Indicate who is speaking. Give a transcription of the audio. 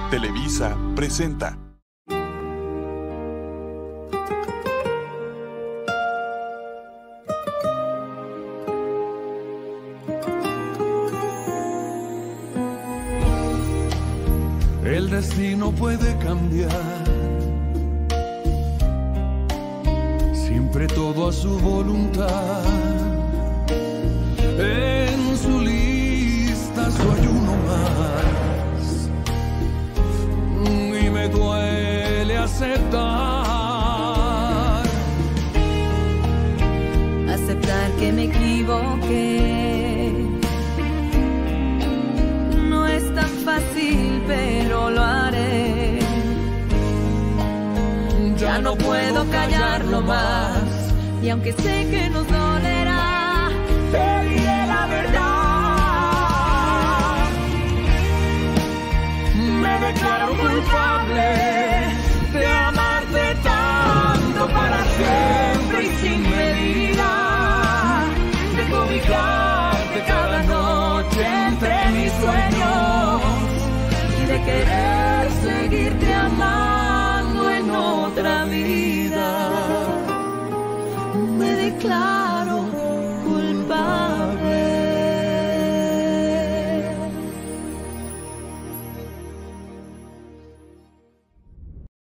Speaker 1: Televisa presenta.
Speaker 2: El destino puede cambiar, siempre todo a su voluntad. En su lista soy uno más y me duele aceptar
Speaker 3: que me equivoqué. No es tan fácil, pero lo haré. Ya no puedo callarlo más, y aunque sé que nos dolerá, te diré la verdad. Me declaro culpable de amarte tanto para siempre y sin medida, de cobijarte cada noche entre mis sueños y de querer seguirte amando en otra vida. Me declaro